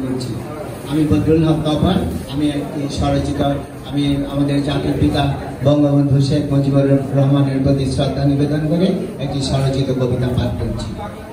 করছি। আমি বদরুল হক তপন, আমি একটি স্বরচিত, আমি আমাদের জাতির পিতা বঙ্গবন্ধু শেখ মুজিবুর রহমানের প্রতি শ্রদ্ধা নিবেদন করে একটি স্বরচিত কবিতা পাঠ করছি।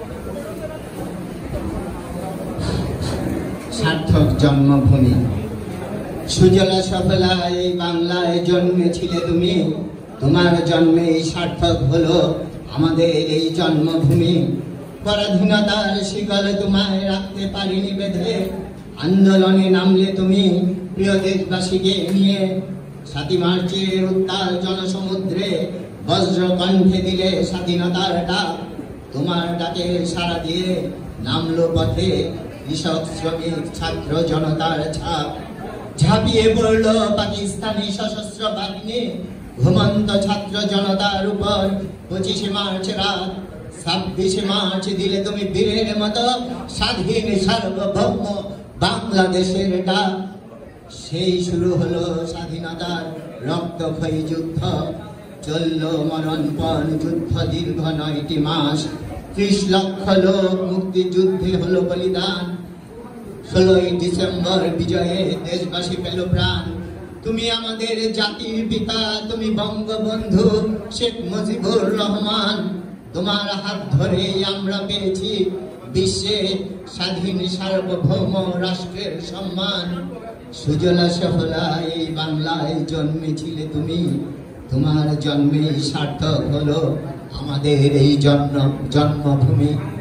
সার্থক জন্মভূমি। সুজলা সফলা এই বাংলায় জন্মেছিলে তুমি, তোমার জন্মে সার্থক হলো আমাদের এই জন্মভূমি। পরাধীনতার শিকল তোমায় রাখতে পারিনি বেঁধে, আন্দোলনে নামলে তুমি প্রিয় দেশবাসীকে নিয়ে। ৭ই মার্চের উত্তাল জনসমুদ্রে বজ্র কণ্ঠে দিলে স্বাধীনতার ডাক, তোমার ডাকে সাড়া দিয়ে নামলো পথে কৃষক শ্রমিক ছাত্র জনতার ছাপ। ঝাঁপিয়ে পড়ল পাকিস্তানি সশস্ত্র বাহিনী ঘুমন্ত ছাত্র জনতার উপর ২৫শে মার্চ রাত। ২৬শে মার্চ দিলে তুমি বীরের মতো স্বাধীন সার্বভৌম বাংলাদেশের ডাক। সেই শুরু হলো স্বাধীনতার রক্তক্ষয়ী যুদ্ধ, চলল মরণপণ যুদ্ধ দীর্ঘ ৯টি মাস। ৩০ লক্ষ লোক মুক্তিযুদ্ধে হলো বলিদান। ১৬ই ডিসেম্বর বিজয়ে দেশবাসী পেল প্রাণ। তুমি আমাদের জাতির পিতা, তুমি বঙ্গবন্ধু শেখ মুজিবুর রহমান। তোমার হাত ধরে আমরা পেয়েছি বিশ্বে স্বাধীন সার্বভৌম রাষ্ট্রের সম্মান। সুজলা সফলা এই বাংলায় জন্মেছিলে তুমি, তোমার জন্মেই সার্থক হলো আমাদের এই জন্মভূমি।